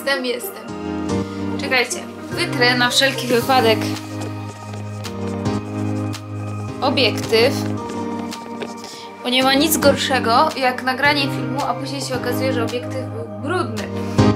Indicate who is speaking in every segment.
Speaker 1: Jestem. Czekajcie, wytrę na wszelki wypadek obiektyw, bo nie ma nic gorszego jak nagranie filmu, a później się okazuje, że obiektyw był brudny.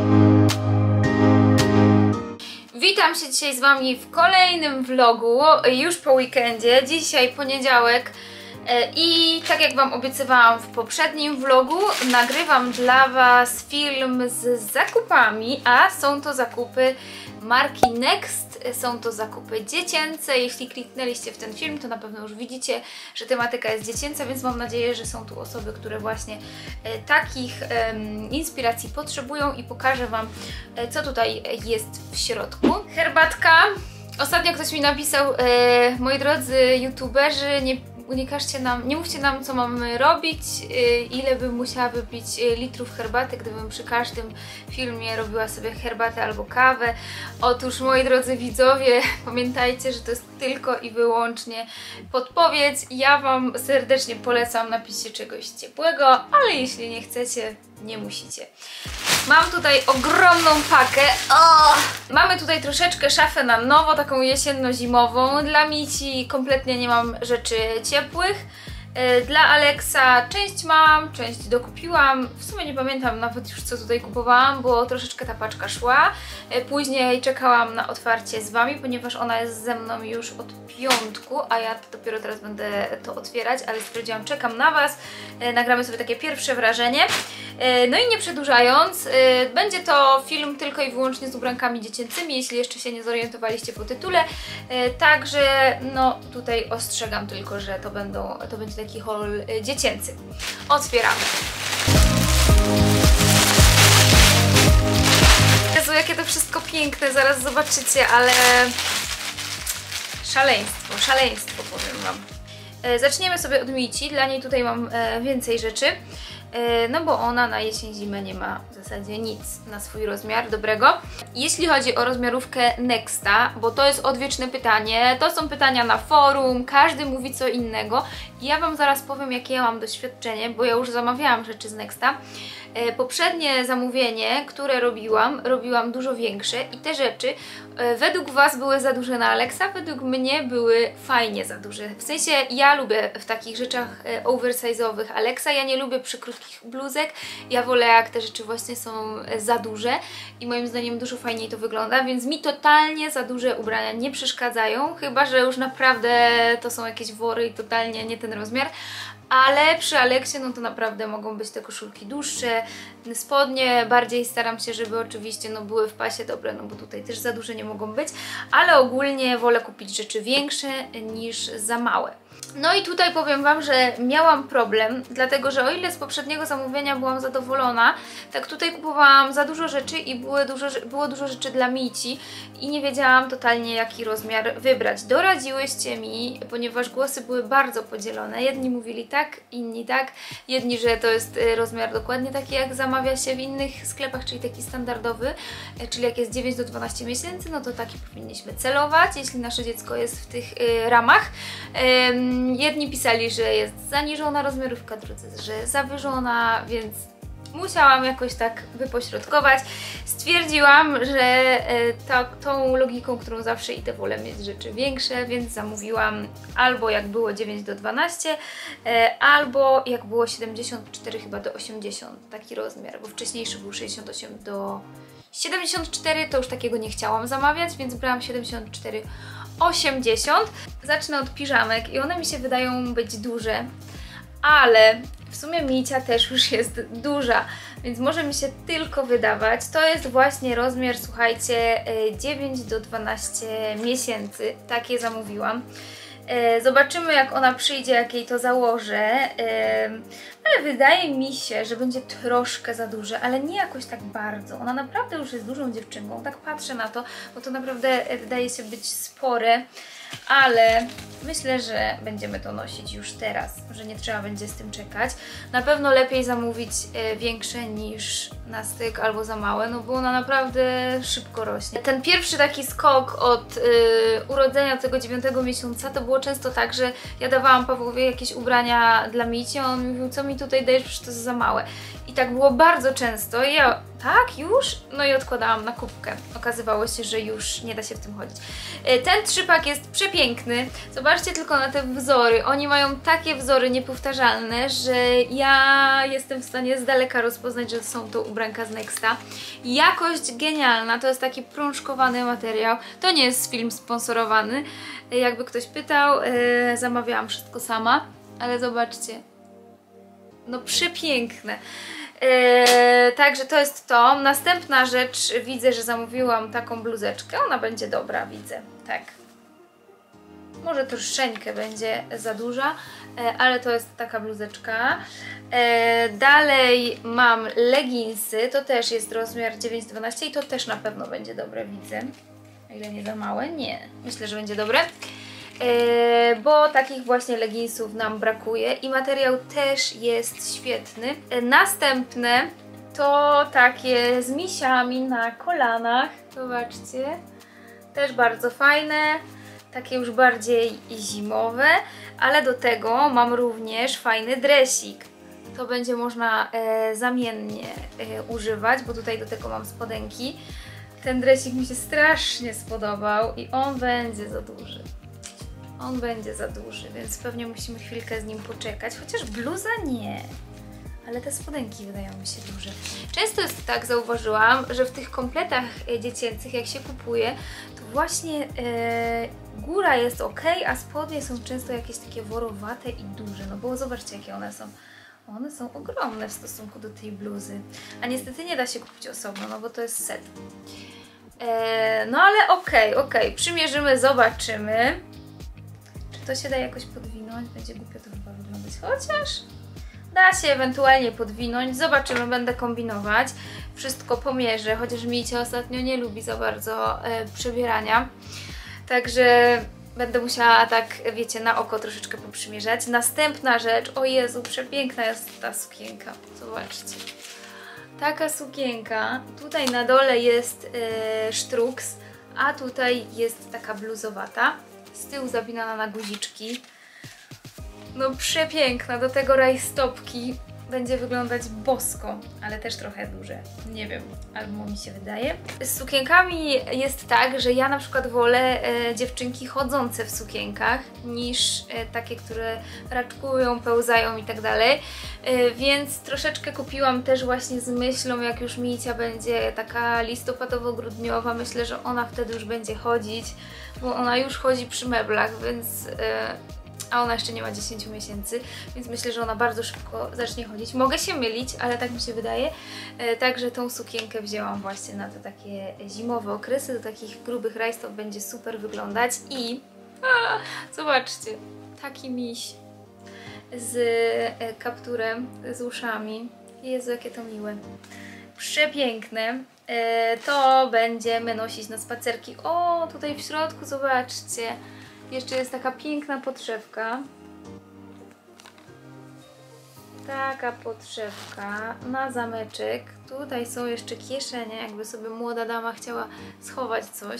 Speaker 1: Witam się dzisiaj z Wami w kolejnym vlogu, już po weekendzie. Dzisiaj poniedziałek i tak jak Wam obiecywałam w poprzednim vlogu, nagrywam dla Was film z zakupami, a są to zakupy marki Next. Są to zakupy dziecięce. Jeśli kliknęliście w ten film, to na pewno już widzicie, że tematyka jest dziecięca, więc mam nadzieję, że są tu osoby, które właśnie takich inspiracji potrzebują i pokażę Wam, co tutaj jest w środku. Herbatka. Ostatnio ktoś mi napisał, moi drodzy youtuberzy, nie mówcie nam, co mamy robić, ile bym musiała wypić litrów herbaty, gdybym przy każdym filmie robiła sobie herbatę albo kawę. Otóż, moi drodzy widzowie, pamiętajcie, że to jest tylko i wyłącznie podpowiedź. Ja Wam serdecznie polecam napiście czegoś ciepłego, ale jeśli nie chcecie, nie musicie. Mam tutaj ogromną pakę. Mamy tutaj troszeczkę szafę na nowo, taką jesienno-zimową. Dla Mici kompletnie nie mam rzeczy ciepłych. Dla Alexa część mam, część dokupiłam. W sumie nie pamiętam nawet już, co tutaj kupowałam, bo troszeczkę ta paczka szła. Później czekałam na otwarcie z Wami, ponieważ ona jest ze mną już od piątku, a ja dopiero teraz będę to otwierać, ale stwierdziłam, czekam na Was. Nagramy sobie takie pierwsze wrażenie. No i nie przedłużając, będzie to film tylko i wyłącznie z ubrankami dziecięcymi, jeśli jeszcze się nie zorientowaliście po tytule. Także no tutaj ostrzegam tylko, że to będzie taki haul dziecięcy. Otwieramy. Jezu, jakie to wszystko piękne, zaraz zobaczycie, ale szaleństwo powiem Wam. Zaczniemy sobie od Mici, dla niej tutaj mam więcej rzeczy. No bo ona na jesień-zimę nie ma w zasadzie nic na swój rozmiar dobrego. Jeśli chodzi o rozmiarówkę Nexta, bo to jest odwieczne pytanie, to są pytania na forum, każdy mówi co innego i ja Wam zaraz powiem, jakie ja mam doświadczenie, bo ja już zamawiałam rzeczy z Nexta. Poprzednie zamówienie, które robiłam dużo większe i te rzeczy według Was były za duże na Alexa, według mnie były fajnie za duże. W sensie ja lubię w takich rzeczach oversize'owych Alexa, ja nie lubię przykrótkich bluzek, ja wolę jak te rzeczy właśnie są za duże i moim zdaniem dużo fajniej to wygląda, więc mi totalnie za duże ubrania nie przeszkadzają, chyba że już naprawdę to są jakieś wory i totalnie nie ten rozmiar. Ale przy Aleksie no to naprawdę mogą być te koszulki dłuższe, spodnie, bardziej staram się, żeby oczywiście no były w pasie dobre, no bo tutaj też za duże nie mogą być, ale ogólnie wolę kupić rzeczy większe niż za małe. No i tutaj powiem Wam, że miałam problem, dlatego że o ile z poprzedniego zamówienia byłam zadowolona, tak tutaj kupowałam za dużo rzeczy i było dużo rzeczy dla Mici i nie wiedziałam totalnie, jaki rozmiar wybrać. Doradziłyście mi, ponieważ głosy były bardzo podzielone. Jedni mówili tak, inni tak. Jedni, że to jest rozmiar dokładnie taki, jak zamawia się w innych sklepach, czyli taki standardowy, czyli jak jest 9 do 12 miesięcy, no to taki powinniśmy celować, jeśli nasze dziecko jest w tych ramach. Jedni pisali, że jest zaniżona rozmiarówka, drudzy, że zawyżona, więc musiałam jakoś tak wypośrodkować. Stwierdziłam, że tą logiką, którą zawsze idę, wolę mieć rzeczy większe, więc zamówiłam albo jak było 9 do 12, albo jak było 74 chyba do 80, taki rozmiar, bo wcześniejszy był 68 do 74, to już takiego nie chciałam zamawiać, więc brałam 74 80. Zacznę od piżamek i one mi się wydają być duże, ale w sumie Micia też już jest duża, więc może mi się tylko wydawać. To jest właśnie rozmiar, słuchajcie, 9 do 12 miesięcy. Takie zamówiłam. Zobaczymy, jak ona przyjdzie, jak jej to założę, ale wydaje mi się, że będzie troszkę za duże, ale nie jakoś tak bardzo. Ona naprawdę już jest dużą dziewczynką, tak patrzę na to, bo to naprawdę wydaje się być spore, ale myślę, że będziemy to nosić już teraz, że nie trzeba będzie z tym czekać. Na pewno lepiej zamówić większe niż na styk albo za małe, no bo ona naprawdę szybko rośnie. Ten pierwszy taki skok od urodzenia tego 9 miesiąca to było często tak, że ja dawałam Pawłowi jakieś ubrania dla Mici, a on mówił, co mi tutaj dajesz, przecież to jest za małe. I tak było bardzo często i ja tak, już? No i odkładałam na kubkę. Okazywało się, że już nie da się w tym chodzić. Ten 3-pak jest przepiękny. Zobaczcie tylko na te wzory. Oni mają takie wzory niepowtarzalne, że ja jestem w stanie z daleka rozpoznać, że są to ubranka z Nexta. Jakość genialna. To jest taki prążkowany materiał. To nie jest film sponsorowany. Jakby ktoś pytał, zamawiałam wszystko sama. Ale zobaczcie. No przepiękne. Także to jest to. Następna rzecz, widzę, że zamówiłam taką bluzeczkę. Ona będzie dobra, widzę. Tak. Może troszeczkę będzie za duża, ale to jest taka bluzeczka. Dalej mam leginsy. To też jest rozmiar 9-12 i to też na pewno będzie dobre, widzę. O ile nie za małe? Nie. Myślę, że będzie dobre. Bo takich właśnie leginsów nam brakuje i materiał też jest świetny. Następne to takie z misiami na kolanach, zobaczcie, też bardzo fajne, takie już bardziej zimowe, ale do tego mam również fajny dresik. To będzie można zamiennie używać, bo tutaj do tego mam spodenki. Ten dresik mi się strasznie spodobał i on będzie za duży. On będzie za duży, więc pewnie musimy chwilkę z nim poczekać, chociaż bluza nie, ale te spodenki wydają mi się duże. Często jest tak, zauważyłam, że w tych kompletach dziecięcych, jak się kupuje, to właśnie góra jest ok, a spodnie są często jakieś takie worowate i duże, no bo zobaczcie, jakie one są. One są ogromne w stosunku do tej bluzy, a niestety nie da się kupić osobno, no bo to jest set. No ale okej, przymierzymy, zobaczymy. To się da jakoś podwinąć, będzie głupio to chyba wyglądać, chociaż da się ewentualnie podwinąć, zobaczymy, będę kombinować, wszystko pomierzę, chociaż Micia ostatnio nie lubi za bardzo przebierania, także będę musiała tak, wiecie, na oko troszeczkę poprzymierzać. Następna rzecz, o Jezu, przepiękna jest ta sukienka, zobaczcie. Taka sukienka, tutaj na dole jest sztruks, a tutaj jest taka bluzowata. Z tyłu zapinana na guziczki. No przepiękna, do tego rajstopki. Będzie wyglądać bosko, ale też trochę duże. Nie wiem, albo mi się wydaje. Z sukienkami jest tak, że ja na przykład wolę dziewczynki chodzące w sukienkach niż takie, które raczkują, pełzają i tak dalej. Więc troszeczkę kupiłam też właśnie z myślą, jak już Micia będzie taka listopadowo-grudniowa, myślę, że ona wtedy już będzie chodzić, bo ona już chodzi przy meblach, więc... a ona jeszcze nie ma 10 miesięcy, więc myślę, że ona bardzo szybko zacznie chodzić. Mogę się mylić, ale tak mi się wydaje. Także tą sukienkę wzięłam właśnie na te takie zimowe okresy, do takich grubych rajstop będzie super wyglądać i zobaczcie, taki miś z kapturem, z uszami. Jezu, jakie to miłe. Przepiękne. To będziemy nosić na spacerki. O, tutaj w środku, zobaczcie. Jeszcze jest taka piękna podszewka. Taka podszewka na zameczek. Tutaj są jeszcze kieszenie, jakby sobie młoda dama chciała schować coś.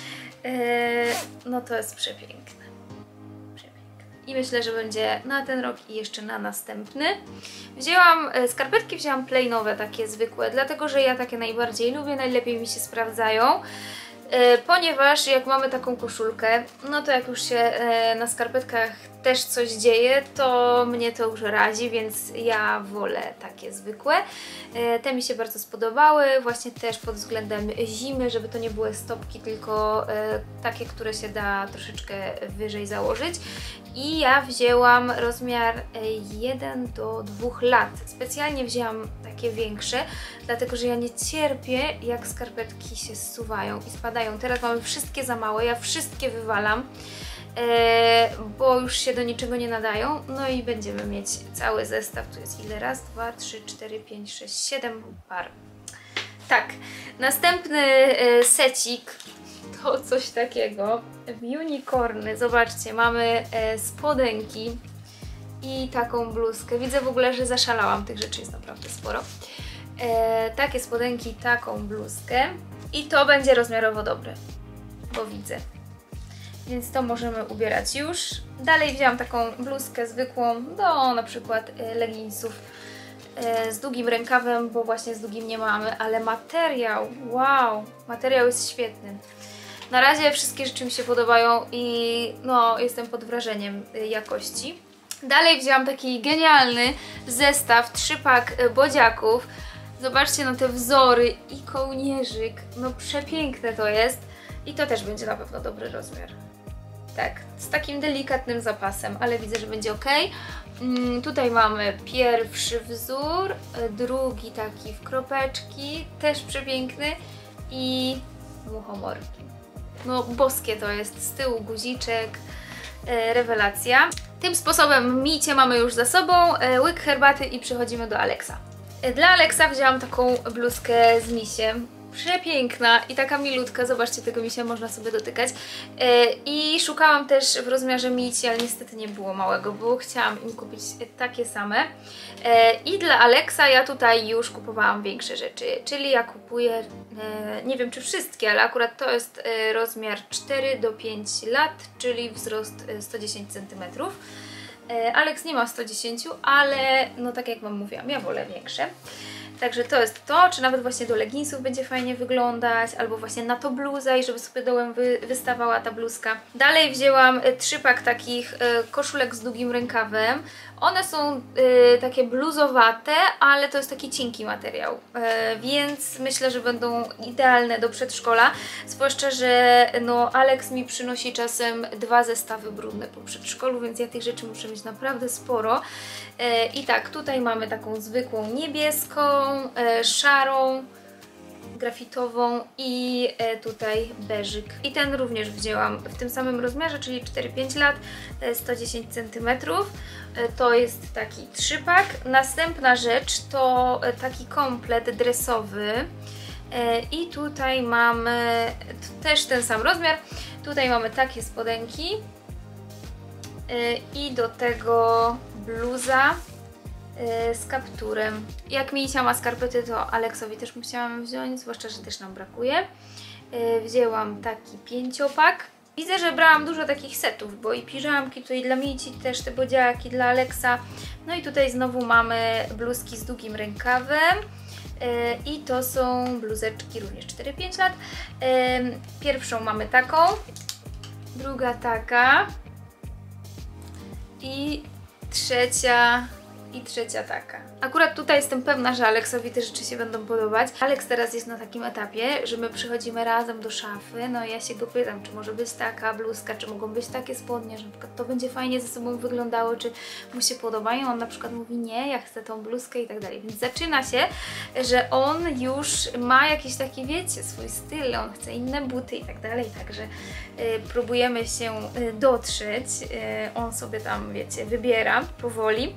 Speaker 1: No to jest przepiękne. I myślę, że będzie na ten rok i jeszcze na następny. Wzięłam, skarpetki wzięłam plainowe, takie zwykłe, dlatego że ja takie najbardziej lubię, najlepiej mi się sprawdzają. Ponieważ jak mamy taką koszulkę, no to jak już się na skarpetkach też coś dzieje, to mnie to już razi, więc ja wolę takie zwykłe. Te mi się bardzo spodobały, właśnie też pod względem zimy, żeby to nie były stopki, tylko takie, które się da troszeczkę wyżej założyć. I ja wzięłam rozmiar 1 do 2 lat. Specjalnie wzięłam takie większe, dlatego że ja nie cierpię, jak skarpetki się zsuwają i spadają. Teraz mamy wszystkie za małe, ja wszystkie wywalam, bo już się do niczego nie nadają. No i będziemy mieć cały zestaw. Tu jest ile? Raz, 2, 3, 4, 5, 6, 7 par. Tak, następny secik to coś takiego w unicorny. Zobaczcie, mamy spodenki i taką bluzkę. Widzę w ogóle, że zaszalałam, tych rzeczy jest naprawdę sporo. Takie spodenki, taką bluzkę i to będzie rozmiarowo dobre, bo widzę. Więc to możemy ubierać już. Dalej wzięłam taką bluzkę zwykłą do na przykład leginsów. z długim rękawem, bo właśnie z długim nie mamy, ale materiał, wow, materiał jest świetny. Na razie wszystkie rzeczy mi się podobają i no, jestem pod wrażeniem jakości. Dalej wzięłam taki genialny zestaw, 3-pak bodziaków. Zobaczcie na te wzory i kołnierzyk, no przepiękne to jest i to też będzie na pewno dobry rozmiar. Tak, z takim delikatnym zapasem, ale widzę, że będzie ok. Tutaj mamy pierwszy wzór, drugi taki w kropeczki, też przepiękny i muchomorki. No boskie to jest, z tyłu guziczek, rewelacja. Tym sposobem micie mamy już za sobą, łyk herbaty i przechodzimy do Alexa. Dla Alexa wzięłam taką bluzkę z misiem. Przepiękna i taka milutka, zobaczcie, tego misia można sobie dotykać. I szukałam też w rozmiarze mici, ale niestety nie było małego, bo chciałam im kupić takie same. I dla Alexa ja tutaj już kupowałam większe rzeczy, czyli ja kupuję, nie wiem czy wszystkie, ale akurat to jest rozmiar 4 do 5 lat, czyli wzrost 110 cm. Alex nie ma 110, ale no tak jak wam mówiłam, ja wolę większe. Także to jest to, czy nawet właśnie do leginsów będzie fajnie wyglądać, albo właśnie na to bluza i żeby sobie dołem wystawała ta bluzka. Dalej wzięłam 3-pak takich koszulek z długim rękawem. One są takie bluzowate, ale to jest taki cienki materiał, więc myślę, że będą idealne do przedszkola. Zwłaszcza, że no, Alex mi przynosi czasem 2 zestawy brudne po przedszkolu, więc ja tych rzeczy muszę mieć naprawdę sporo. I tak, tutaj mamy taką zwykłą niebieską, szarą, grafitową i tutaj beżyk. I ten również wzięłam w tym samym rozmiarze, czyli 4-5 lat, 110 cm. To jest taki 3-pak. Następna rzecz to taki komplet dresowy. I tutaj mamy też ten sam rozmiar. Tutaj mamy takie spodenki i do tego bluza z kapturem. Jak Misia ma skarpety, to Aleksowi też musiałam wziąć, zwłaszcza, że też nam brakuje. Wzięłam taki 5-pak. Widzę, że brałam dużo takich setów, bo i piżamki, tutaj dla Mici też te bodziaki, dla Aleksa. No i tutaj znowu mamy bluzki z długim rękawem. I to są bluzeczki również 4-5 lat. Pierwszą mamy taką, druga taka i trzecia taka. Akurat tutaj jestem pewna, że Aleksowi te rzeczy się będą podobać. Alex teraz jest na takim etapie, że my przychodzimy razem do szafy, no i ja się go pytam, czy może być taka bluzka, czy mogą być takie spodnie, że na przykład to będzie fajnie ze sobą wyglądało, czy mu się podobają. On na przykład mówi, nie, ja chcę tą bluzkę i tak dalej. Więc zaczyna się, że on już ma jakiś taki, wiecie, swój styl, on chce inne buty i tak dalej, także próbujemy się dotrzeć. On sobie tam, wiecie, wybiera powoli.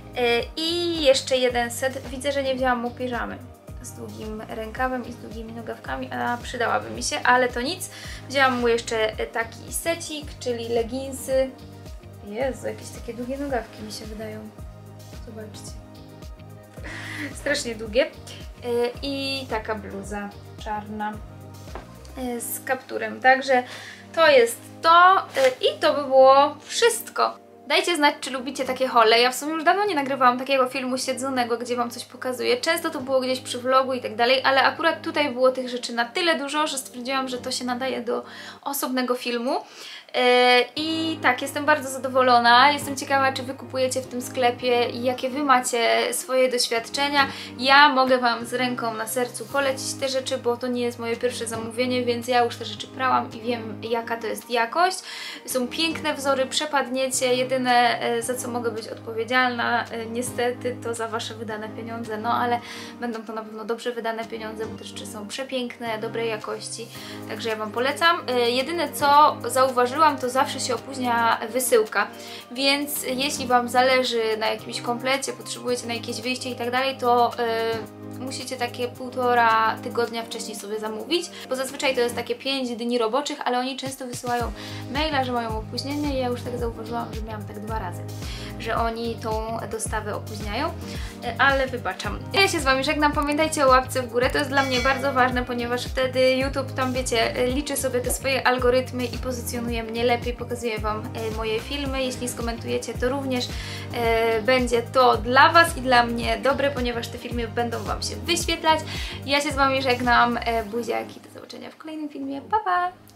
Speaker 1: I jeszcze jeden set. Widzę, że nie wzięłam mu piżamy z długim rękawem i z długimi nogawkami, a przydałaby mi się, ale to nic. Wzięłam mu jeszcze taki secik, czyli leginsy. Jezu, jakieś takie długie nogawki mi się wydają. Zobaczcie. Strasznie długie. I taka bluza czarna z kapturem. Także to jest to i to by było wszystko. Dajcie znać, czy lubicie takie haule. Ja w sumie już dawno nie nagrywałam takiego filmu siedzonego, gdzie wam coś pokazuję. Często to było gdzieś przy vlogu i tak dalej, ale akurat tutaj było tych rzeczy na tyle dużo, że stwierdziłam, że to się nadaje do osobnego filmu. I tak, jestem bardzo zadowolona. Jestem ciekawa, czy wy kupujecie w tym sklepie i jakie wy macie swoje doświadczenia. Ja mogę wam z ręką na sercu polecić te rzeczy, bo to nie jest moje pierwsze zamówienie, więc ja już te rzeczy prałam i wiem, jaka to jest jakość. Są piękne wzory, przepadniecie. Jedyne, za co mogę być odpowiedzialna, niestety, to za wasze wydane pieniądze, no ale będą to na pewno dobrze wydane pieniądze, bo te rzeczy są przepiękne, dobrej jakości, także ja wam polecam. Jedyne, co zauważyłam, to zawsze się opóźnia wysyłka, więc jeśli wam zależy na jakimś komplecie, potrzebujecie na jakieś wyjście i tak dalej, to musicie takie 1,5 tygodnia wcześniej sobie zamówić, bo zazwyczaj to jest takie 5 dni roboczych, ale oni często wysyłają maila, że mają opóźnienie i ja już tak zauważyłam, że miałam tak 2 razy, że oni tą dostawę opóźniają, ale wybaczam. Ja się z wami żegnam, pamiętajcie o łapce w górę, to jest dla mnie bardzo ważne, ponieważ wtedy YouTube tam, wiecie, liczy sobie te swoje algorytmy i pozycjonuje mnie mnie lepiej, pokazuję Wam moje filmy. Jeśli skomentujecie, to również będzie to dla Was i dla mnie dobre, ponieważ te filmy będą Wam się wyświetlać. Ja się z Wami żegnam, buziaki, do zobaczenia w kolejnym filmie, pa pa!